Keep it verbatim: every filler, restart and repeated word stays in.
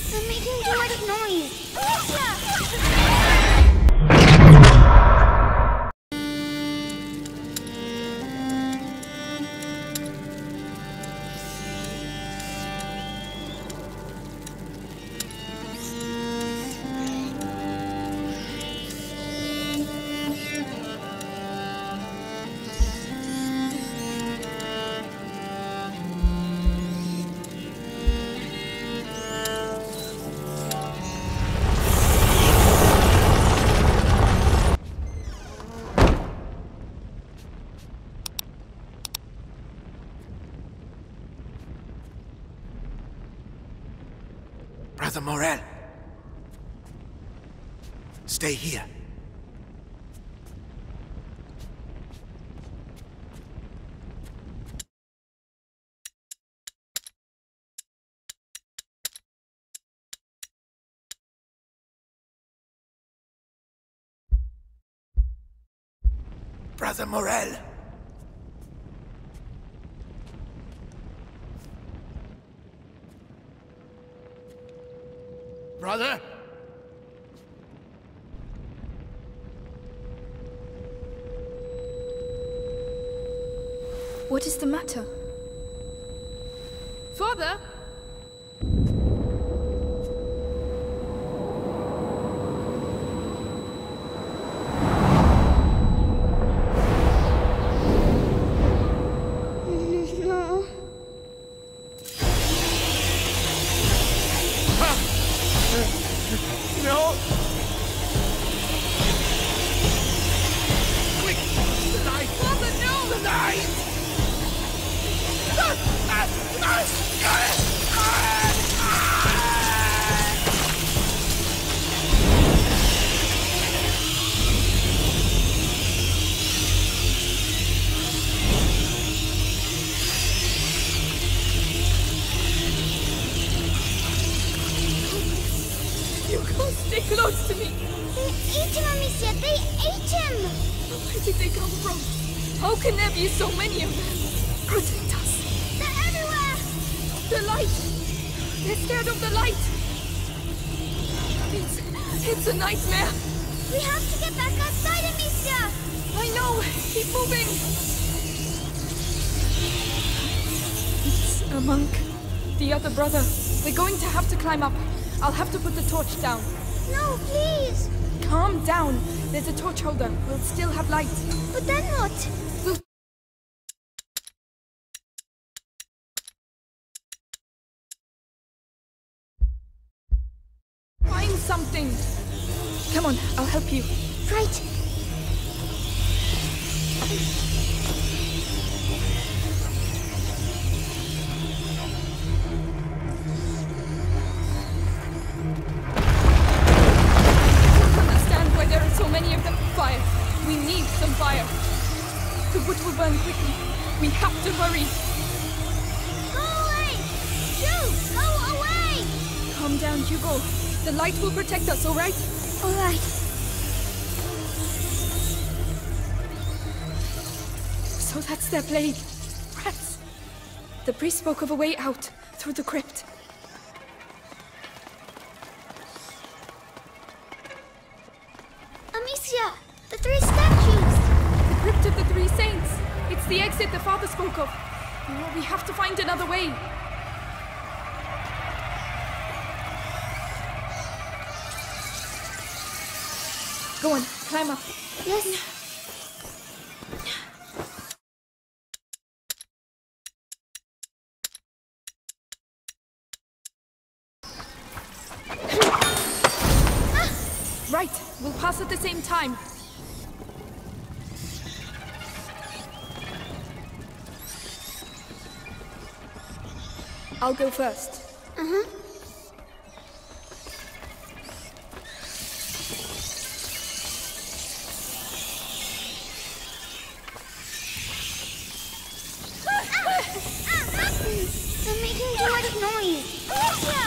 I'm making too much noise. Brother Morel, stay here. Brother Morel! Brother? What is the matter? Father? No. No! Quick! The knife! Father, no! The knife! Ah, ah, ah, ah, ah. You can't stay close to me! They ate him, Amicia! They ate him! Where did they come from? How can there be so many of them? Protect us! They're everywhere! The light! They're scared of the light! It's... it's a nightmare! We have to get back outside, Amicia! I know! Keep moving! It's a monk. The other brother. We're going to have to climb up. I'll have to put the torch down. No, please! Calm down. There's a torch holder. We'll still have light. But then what? We'll... find something. Come on, I'll help you. Right. Understand why there are so many of them. Fire. We need some fire. The wood will burn quickly. We have to hurry. Go away! Shoo! Go away! Calm down, Hugo. The light will protect us, all right? All right. So that's their plague. Rats. The priest spoke of a way out, through the crypt. Amicia! The three statues! The crypt of the three saints. It's the exit the father spoke of. Oh, we have to find another way. Go on, climb up. Yes. Right, we'll pass at the same time. I'll go first. Uh-huh. I'm making too much noise. Amicia!